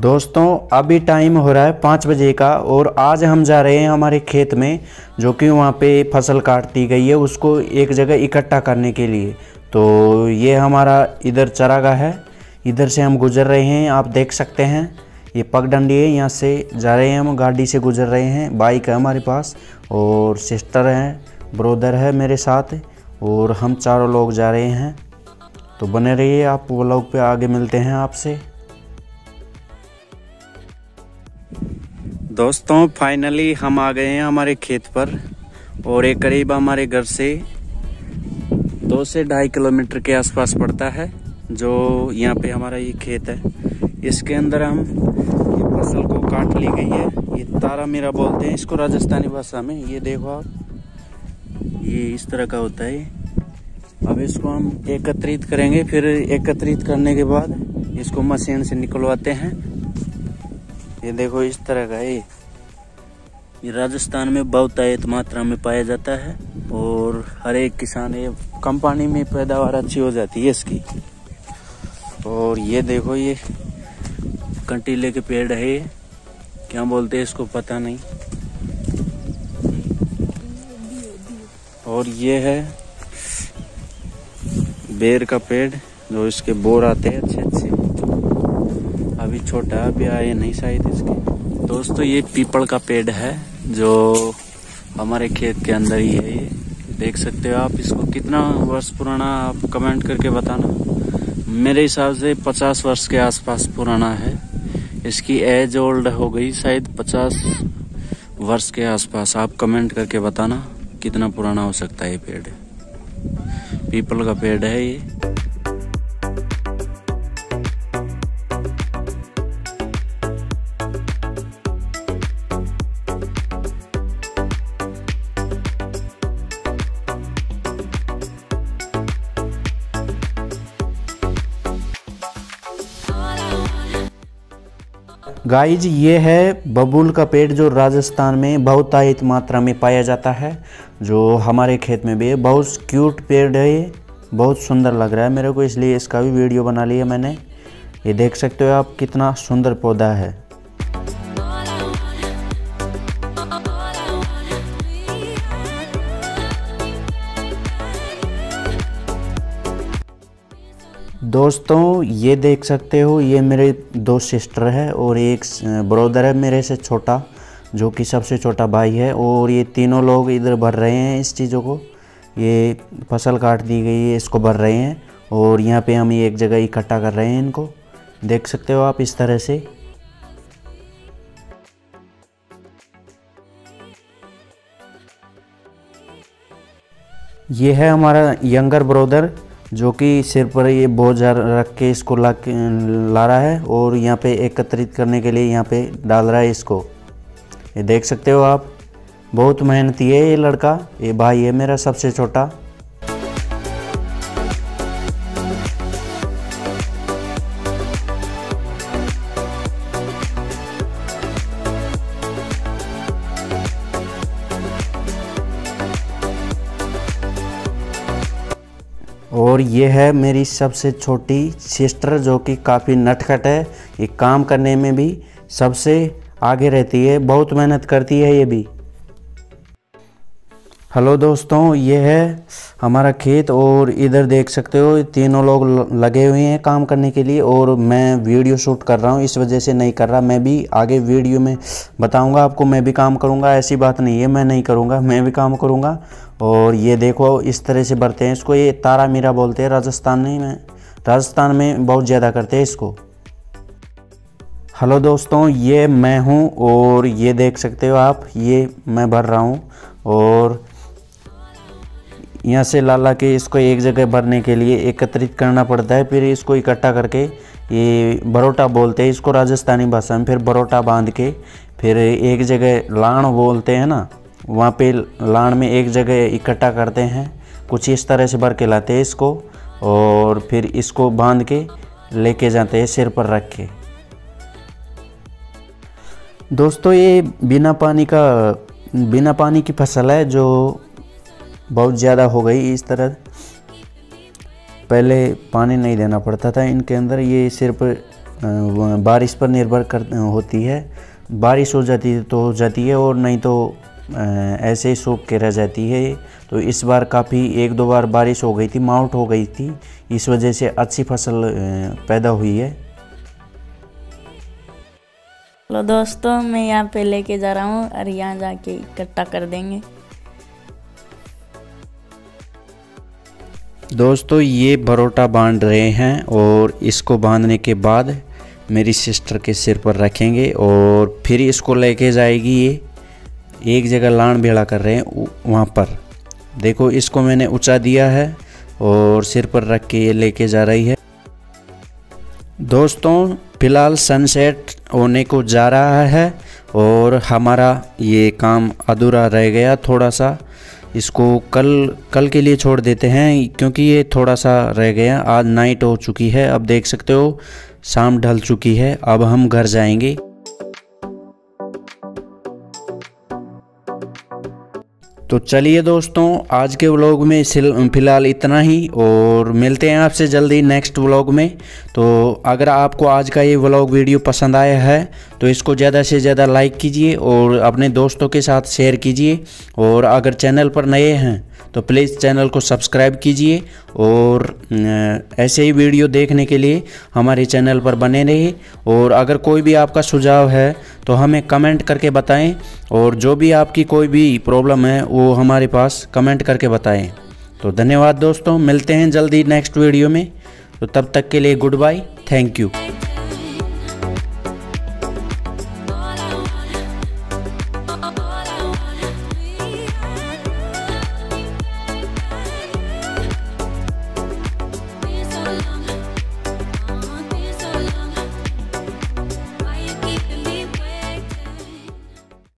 दोस्तों अभी टाइम हो रहा है 5 बजे का और आज हम जा रहे हैं हमारे खेत में, जो कि वहाँ पे फसल काट दी गई है उसको एक जगह इकट्ठा करने के लिए। तो ये हमारा इधर चरागाह है, इधर से हम गुजर रहे हैं। आप देख सकते हैं ये पगडंडी है, यहाँ से जा रहे हैं हम, गाड़ी से गुजर रहे हैं। बाइक है हमारे पास और सिस्टर है, ब्रदर है मेरे साथ और हम चारों लोग जा रहे हैं। तो बने रहिए, आप वो लोग पे आगे मिलते हैं आपसे। दोस्तों फाइनली हम आ गए हैं हमारे खेत पर और ये करीब हमारे घर से 2 से 2.5 किलोमीटर के आसपास पड़ता है। जो यहाँ पे हमारा ये खेत है, इसके अंदर हम ये फसल को काट ली गई है। ये तारा मीरा बोलते हैं इसको राजस्थानी भाषा में। ये देखो आप, ये इस तरह का होता है। अब इसको हम एकत्रित करेंगे, फिर एकत्रित करने के बाद इसको मशीन से निकलवाते हैं। ये देखो इस तरह का है। ये राजस्थान में बहुतायत मात्रा में पाया जाता है और हर एक किसान, ये कम पानी में पैदावार अच्छी हो जाती है इसकी। और ये देखो ये कंटीले के पेड़ है, ये क्या बोलते हैं इसको पता नहीं। और ये है बेर का पेड़, जो इसके बोर आते हैं अच्छे अच्छे। अभी छोटा अभी आए नहीं शायद इसके। दोस्तों ये पीपल का पेड़ है जो हमारे खेत के अंदर ही है। ये देख सकते हो आप। इसको कितना वर्ष पुराना आप कमेंट करके बताना। मेरे हिसाब से 50 वर्ष के आसपास पुराना है। इसकी एज ओल्ड हो गई शायद 50 वर्ष के आसपास। आप कमेंट करके बताना कितना पुराना हो सकता है ये पेड़। पीपल का पेड़ है ये। गाइज ये है बबूल का पेड़, जो राजस्थान में बहुतायत मात्रा में पाया जाता है, जो हमारे खेत में भी है। बहुत क्यूट पेड़ है ये, बहुत सुंदर लग रहा है मेरे को, इसलिए इसका भी वीडियो बना लिया मैंने। ये देख सकते हो आप कितना सुंदर पौधा है। दोस्तों ये देख सकते हो, ये मेरे 2 सिस्टर है और एक ब्रदर है मेरे से छोटा, जो कि सबसे छोटा भाई है। और ये तीनों लोग इधर भर रहे हैं इस चीज़ों को। ये फसल काट दी गई है, इसको भर रहे हैं और यहाँ पे हम ये एक जगह इकट्ठा कर रहे हैं इनको। देख सकते हो आप इस तरह से। ये है हमारा यंगर ब्रदर, जो कि सिर पर ये बोझ रख के इसको ला रहा है और यहाँ पे एकत्रित करने के लिए यहाँ पे डाल रहा है इसको। ये देख सकते हो आप, बहुत मेहनती है ये लड़का। ये भाई है मेरा सबसे छोटा। और ये है मेरी सबसे छोटी सिस्टर, जो कि काफ़ी नटखट है। ये काम करने में भी सबसे आगे रहती है, बहुत मेहनत करती है ये भी। हेलो दोस्तों, ये है हमारा खेत और इधर देख सकते हो तीनों लोग लगे हुए हैं काम करने के लिए। और मैं वीडियो शूट कर रहा हूँ, इस वजह से नहीं कर रहा। मैं भी आगे वीडियो में बताऊंगा आपको, मैं भी काम करूंगा। ऐसी बात नहीं है मैं नहीं करूंगा, मैं भी काम करूंगा। और ये देखो इस तरह से भरते हैं इसको। ये तारा मीरा बोलते हैं राजस्थान में बहुत ज़्यादा करते हैं इसको। हेलो दोस्तों, ये मैं हूँ और ये देख सकते हो आप, ये मैं भर रहा हूँ। और यहाँ से ला के इसको एक जगह भरने के लिए एकत्रित करना पड़ता है। फिर इसको इकट्ठा करके, ये बरोटा बोलते हैं इसको राजस्थानी भाषा में, फिर बरोटा बांध के फिर एक जगह लाण बोलते हैं ना, वहाँ पे लाण में एक जगह इकट्ठा करते हैं। कुछ इस तरह से भर के लाते हैं इसको और फिर इसको बांध के लेके जाते हैं सिर पर रख के। दोस्तों ये बिना पानी की फसल है, जो बहुत ज़्यादा हो गई इस तरह। पहले पानी नहीं देना पड़ता था इनके अंदर, ये सिर्फ बारिश पर निर्भर होती है। बारिश हो जाती है तो हो जाती है, और नहीं तो ऐसे ही सूख के रह जाती है। तो इस बार काफ़ी 1-2 बार बारिश हो गई थी, माउंट हो गई थी, इस वजह से अच्छी फसल पैदा हुई है। चलो दोस्तों, मैं यहाँ पे लेके जा रहा हूँ और यहाँ जाके इकट्ठा कर देंगे। दोस्तों ये बरोटा बांध रहे हैं, और इसको बांधने के बाद मेरी सिस्टर के सिर पर रखेंगे और फिर इसको लेके जाएगी। ये एक जगह लान भेड़ा कर रहे हैं वहाँ पर। देखो इसको मैंने ऊंचा दिया है और सिर पर रख के ये लेके जा रही है। दोस्तों फिलहाल सनसेट होने को जा रहा है और हमारा ये काम अधूरा रह गया थोड़ा सा। इसको कल के लिए छोड़ देते हैं, क्योंकि ये थोड़ा सा रह गया। आज नाइट हो चुकी है, अब देख सकते हो शाम ढल चुकी है। अब हम घर जाएंगे। तो चलिए दोस्तों, आज के व्लॉग में फ़िलहाल इतना ही, और मिलते हैं आपसे जल्दी नेक्स्ट व्लॉग में। तो अगर आपको आज का ये व्लॉग वीडियो पसंद आया है तो इसको ज़्यादा से ज़्यादा लाइक कीजिए और अपने दोस्तों के साथ शेयर कीजिए। और अगर चैनल पर नए हैं तो प्लीज़ चैनल को सब्सक्राइब कीजिए, और ऐसे ही वीडियो देखने के लिए हमारे चैनल पर बने रहिए। और अगर कोई भी आपका सुझाव है तो हमें कमेंट करके बताएं, और जो भी आपकी कोई भी प्रॉब्लम है वो हमारे पास कमेंट करके बताएं। तो धन्यवाद दोस्तों, मिलते हैं जल्दी नेक्स्ट वीडियो में। तो तब तक के लिए गुड बाय, थैंक यू।